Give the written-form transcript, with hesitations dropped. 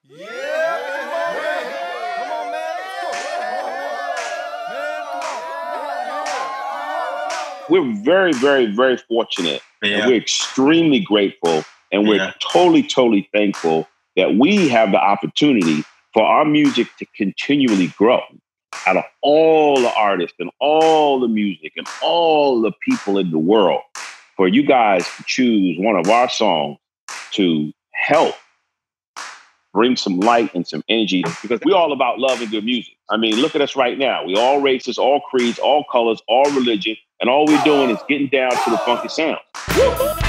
Yeah, come on, man. Come on, man. We're very, very, very fortunate, and we're extremely grateful, and we're totally thankful that we have the opportunity for our music to continually grow. Out of all the artists and all the music and all the people in the world, for you guys to choose one of our songs to help bring some light and some energy, because we're all about love and good music. I mean, look at us right now. We all races, all creeds, all colors, all religion, and all we're doing is getting down to the funky sound.